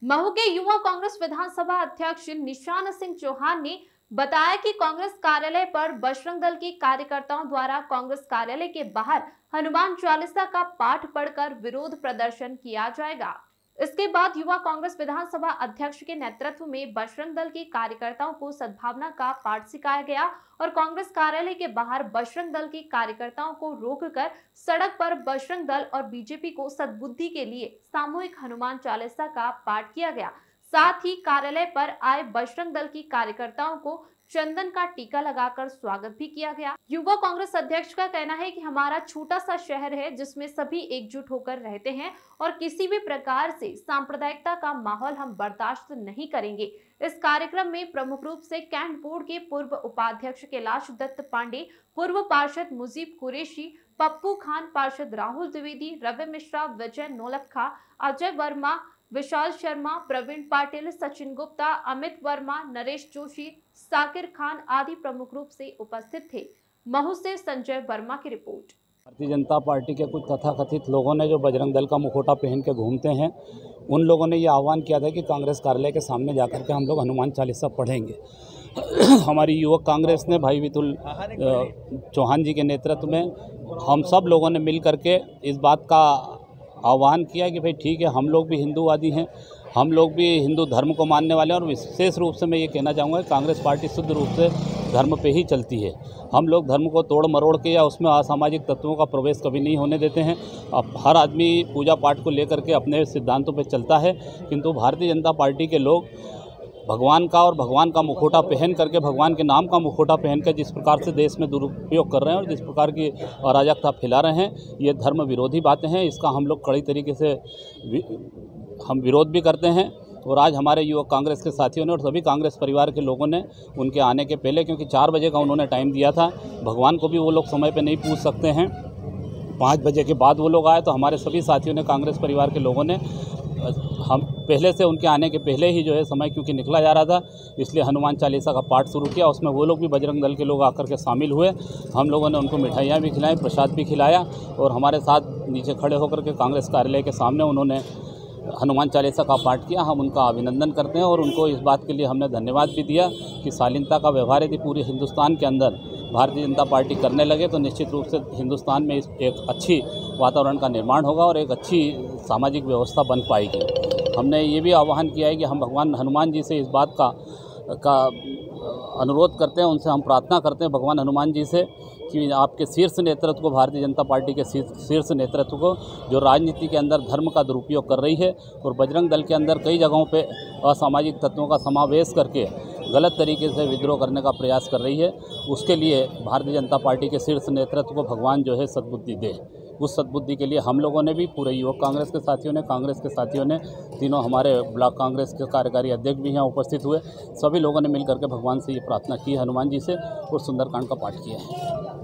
महू के युवा कांग्रेस विधानसभा अध्यक्ष निशान सिंह चौहान ने बताया कि कांग्रेस कार्यालय पर बजरंग दल के कार्यकर्ताओं द्वारा कांग्रेस कार्यालय के बाहर हनुमान चालीसा का पाठ पढ़कर विरोध प्रदर्शन किया जाएगा। इसके बाद युवा कांग्रेस विधानसभा अध्यक्ष के नेतृत्व में बजरंग दल के कार्यकर्ताओं को सद्भावना का पाठ सिखाया गया और कांग्रेस कार्यालय के बाहर बजरंग दल के कार्यकर्ताओं को रोककर सड़क पर बजरंग दल और बीजेपी को सद्बुद्धि के लिए सामूहिक हनुमान चालीसा का पाठ किया गया। साथ ही कार्यालय पर आए बजरंग दल की कार्यकर्ताओं को चंदन का टीका लगाकर स्वागत भी किया गया। युवा कांग्रेस अध्यक्ष का कहना है कि हमारा छोटा सा शहर है जिसमें सभी एकजुट होकर रहते हैं और किसी भी प्रकार से सांप्रदायिकता का माहौल हम बर्दाश्त नहीं करेंगे। इस कार्यक्रम में प्रमुख रूप से कैंट बोर्ड के पूर्व उपाध्यक्ष कैलाश दत्त पांडे, पूर्व पार्षद मुजीब कुरैशी, पप्पू खान, पार्षद राहुल द्विवेदी, रवि मिश्रा, विजय नौलखा, अजय वर्मा, विशाल शर्मा, प्रवीण पाटिल, सचिन गुप्ता, अमित वर्मा, नरेश जोशी, साकिर खान आदि प्रमुख रूप से उपस्थित थे। महू से संजय वर्मा की रिपोर्ट। भारतीय जनता पार्टी के कुछ तथाकथित लोगों ने जो बजरंग दल का मुखौटा पहन के घूमते हैं, उन लोगों ने ये आह्वान किया था कि कांग्रेस कार्यालय के सामने जाकर के हम लोग हनुमान चालीसा पढ़ेंगे। हमारी युवक कांग्रेस ने भाई विपुल चौहान जी के नेतृत्व में हम सब लोगों ने मिल करके इस बात का आह्वान किया कि भाई ठीक है, हम लोग भी हिंदूवादी हैं, हम लोग भी हिंदू धर्म को मानने वाले हैं और विशेष रूप से मैं ये कहना चाहूँगा कि कांग्रेस पार्टी शुद्ध रूप से धर्म पे ही चलती है। हम लोग धर्म को तोड़ मरोड़ के या उसमें असामाजिक तत्वों का प्रवेश कभी नहीं होने देते हैं। अब हर आदमी पूजा पाठ को लेकर के अपने सिद्धांतों पर चलता है, किंतु भारतीय जनता पार्टी के लोग भगवान का और भगवान का मुखौटा पहन करके, भगवान के नाम का मुखौटा पहन कर जिस प्रकार से देश में दुरुपयोग कर रहे हैं और जिस प्रकार की अराजकता फैला रहे हैं, ये धर्म विरोधी बातें हैं। इसका हम लोग कड़ी तरीके से हम विरोध भी करते हैं। और आज हमारे युवक कांग्रेस के साथियों ने और सभी कांग्रेस परिवार के लोगों ने उनके आने के पहले, क्योंकि 4 बजे का उन्होंने टाइम दिया था, भगवान को भी वो लोग समय पर नहीं पूछ सकते हैं, 5 बजे के बाद वो लोग आए, तो हमारे सभी साथियों ने, कांग्रेस परिवार के लोगों ने, हम पहले से उनके आने के पहले ही जो है समय क्योंकि निकला जा रहा था, इसलिए हनुमान चालीसा का पाठ शुरू किया। उसमें वो लोग भी, बजरंग दल के लोग आकर के शामिल हुए। हम लोगों ने उनको मिठाइयाँ भी खिलाई, प्रसाद भी खिलाया और हमारे साथ नीचे खड़े होकर के कांग्रेस कार्यालय के सामने उन्होंने हनुमान चालीसा का पाठ किया। हम उनका अभिनंदन करते हैं और उनको इस बात के लिए हमने धन्यवाद भी दिया कि शालीनता का व्यवहार यदि पूरे हिंदुस्तान के अंदर भारतीय जनता पार्टी करने लगे तो निश्चित रूप से हिंदुस्तान में एक अच्छी वातावरण का निर्माण होगा और एक अच्छी सामाजिक व्यवस्था बन पाएगी। हमने ये भी आह्वान किया है कि हम भगवान हनुमान जी से इस बात का अनुरोध करते हैं, उनसे हम प्रार्थना करते हैं भगवान हनुमान जी से कि आपके शीर्ष नेतृत्व को, भारतीय जनता पार्टी के शीर्ष नेतृत्व को, जो राजनीति के अंदर धर्म का दुरुपयोग कर रही है और बजरंग दल के अंदर कई जगहों पे असामाजिक तत्वों का समावेश करके गलत तरीके से विद्रोह करने का प्रयास कर रही है, उसके लिए भारतीय जनता पार्टी के शीर्ष नेतृत्व को भगवान जो है सद्बुद्धि दे। उस सद्बुद्धि के लिए हम लोगों ने भी, पूरे युवक कांग्रेस के साथियों ने, कांग्रेस के साथियों ने, तीनों हमारे ब्लॉक कांग्रेस के कार्यकारी अध्यक्ष भी यहाँ उपस्थित हुए, सभी लोगों ने मिल करके भगवान से ये प्रार्थना की हनुमान जी से और सुंदरकांड का पाठ किया है।